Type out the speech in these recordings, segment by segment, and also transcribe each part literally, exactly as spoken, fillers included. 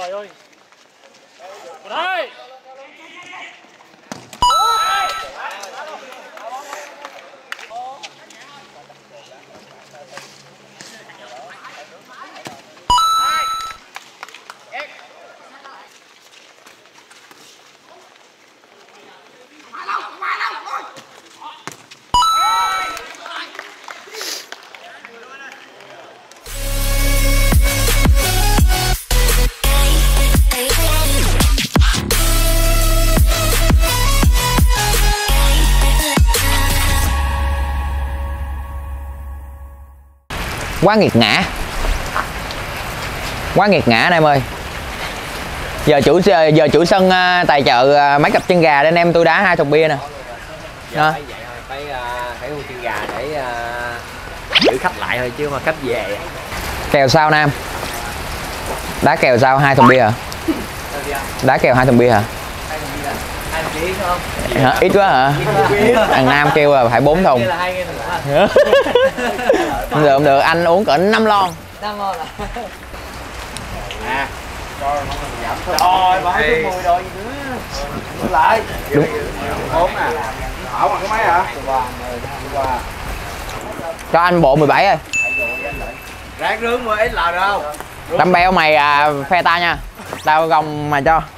Trời ơi. Đây. Quá nghiệt ngã, quá nghiệt ngã anh em ơi. Giờ chủ giờ chủ sân tài trợ mấy cặp chân gà để anh em tôi đá hai thùng bia nè. Đó. Phải vậy thôi, phải phải mua chân gà để uh, giữ khách lại thôi chứ mà khách về. Kèo sao Nam? Đá kèo sao hai thùng bia hả? Đá kèo hai thùng bia hả? Hai thùng bia không? Hả? Ít quá hả? Thằng Nam kêu là phải bốn thùng. Không được, không được, anh uống cỡ năm lon. năm lon à? À. Rồi, giảm thôi. Rồi, bỏ chút mùi rồi gì nữa. Đúng lại. Đúng. bốn à. Thảo bằng cái máy hả? Cho anh bộ mười bảy ơi. Ráng nướng mua ít lò được không? Đâm beo mày à, phe ta nha. Tao gồng mà cho.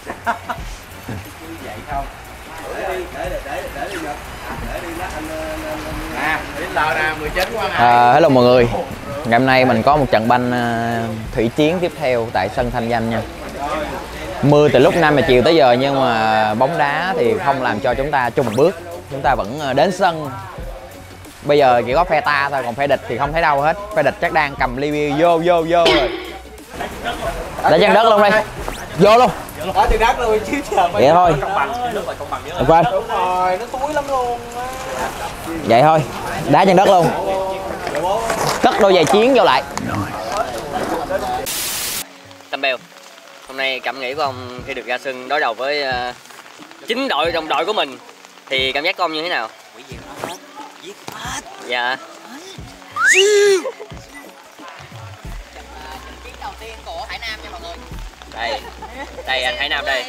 Vậy không? Để đi, để để để để đi được. Để đi lát anh nè, ít lò nè, mười chín qua nè. À, hello mọi người. Ngày hôm nay mình có một trận banh uh, thủy chiến tiếp theo tại sân Thanh Danh nha. Mưa từ lúc năm giờ chiều tới giờ nhưng mà bóng đá thì không làm cho chúng ta chùng bước. Chúng ta vẫn đến sân. Bây giờ chỉ có phe ta thôi, còn phe địch thì không thấy đâu hết. Phe địch chắc đang cầm ly bia vô vô vô rồi. Để chân đất luôn đi. Vô luôn. Ở trên đất luôn chứ chờ. Vậy thôi. Ok. Đúng rồi, nó túi lắm luôn. Vậy thôi. Đá chân đất luôn. Cất đôi giày chiến vô lại. Tâm Bèo, hôm nay cảm nghĩ của ông khi được ra sân đối đầu với uh, chính đội đồng đội của mình thì cảm giác của ông như thế nào? Quỷ gì nó hết, giết hết. Dạ. Chiến đầu tiên của Hải Nam nha mọi người. Đây, đây anh Hải Nam đây.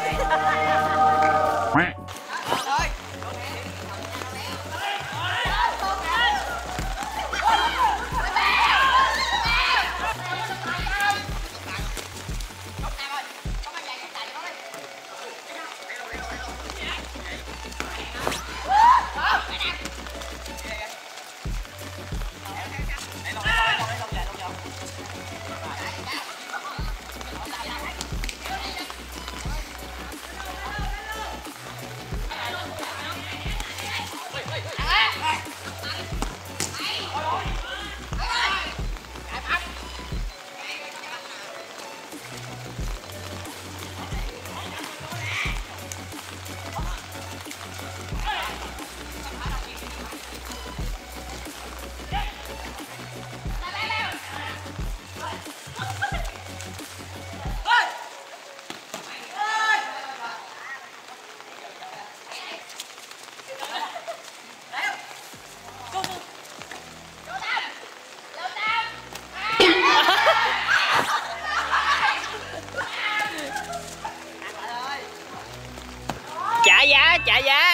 Trả giá, trả giá.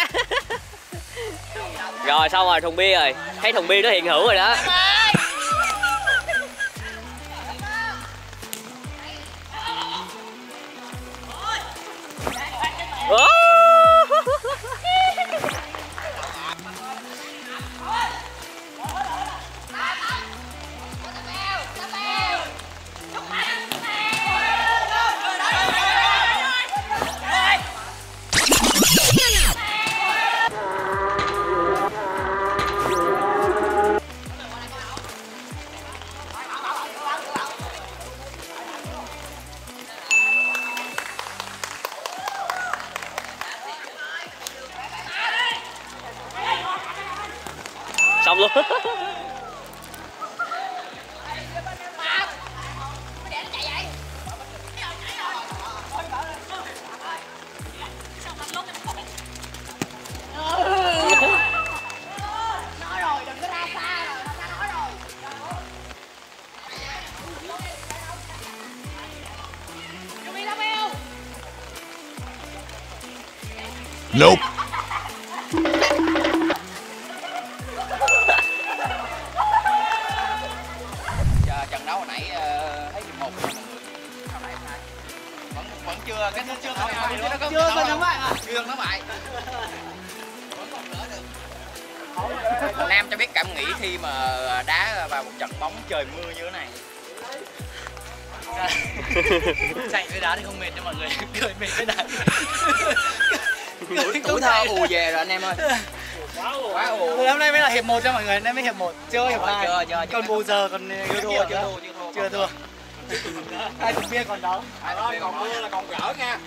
Rồi xong rồi, thùng bia rồi. Thấy thùng bia nó hiện hữu rồi đó. Oh! Xong luôn. Nope. Trận đấu hồi nãy uh, thấy một mọi người. Vẫn vẫn chưa cái chưa có chưa chưa có thắng bại à? Chưa thắng bại. Vẫn còn đỡ được. Nam cho biết cảm nghĩ khi mà đá vào một trận bóng trời mưa như thế này. Chạy với đá thì không mệt cho mọi người, cười mệt với đá. Tuổi thơ ù về rồi anh em ơi. Quá ù. Hôm nay mới là hiệp một cho mọi người, hôm nay mới hiệp một, chưa hiệp hai. Chưa, chưa, còn bù giờ còn chưa thua, chưa thua, chưa thua. Hai chục bia còn đó. Còn mưa là còn gỡ nha.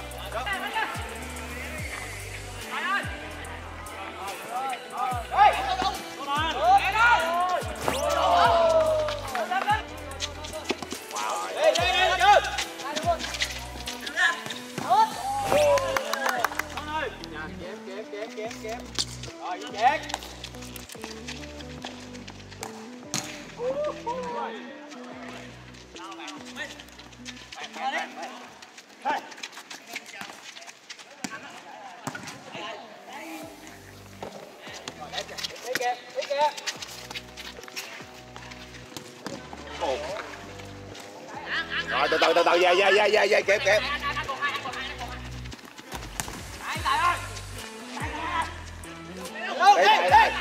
Hey! Rồi về về về về về kẹp kẹp. Đây đây đây.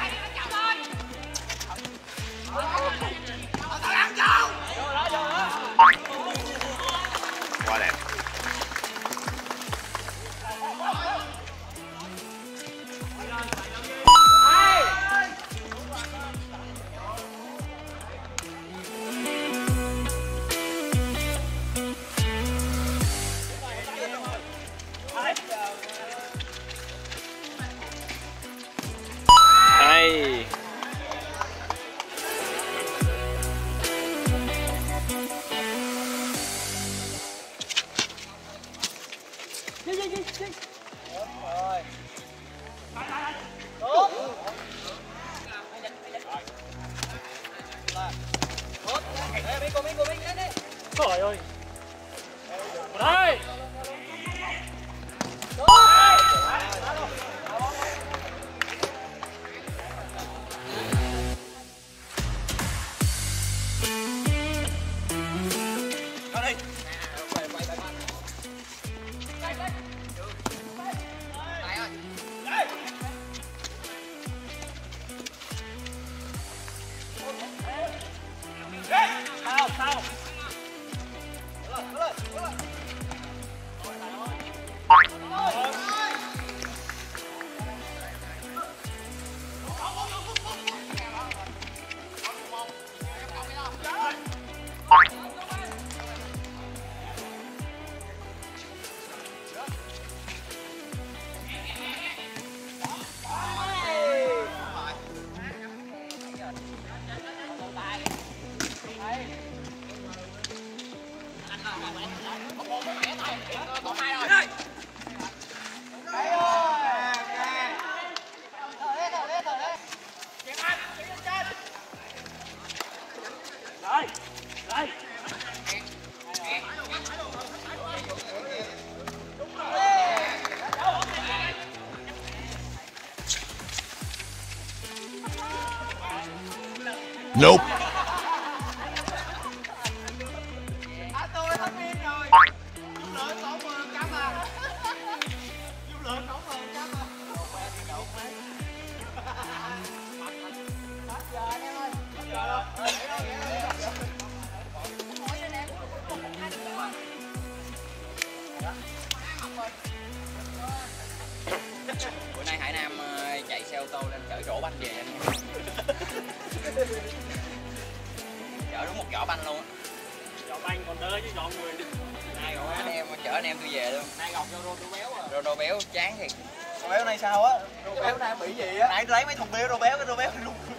Quá đẹp. Hay. Trời ơi. Đây. Sao sao? Đây. Đây. Nope. Bữa nay Hải Nam chạy xe ô tô lên chở rổ banh về anh. Chở đúng một giỏ banh luôn á. Giỏ banh còn đỡ chứ dọn người đi. Nay gọi anh em chở anh em tôi về luôn. Nay gọc cho Rô béo à. Rô đô béo chán thiệt. Rô béo này sao á? Rô béo nay bị gì á? Nãy tôi lấy mấy thùng bia rô béo cái rô béo luôn.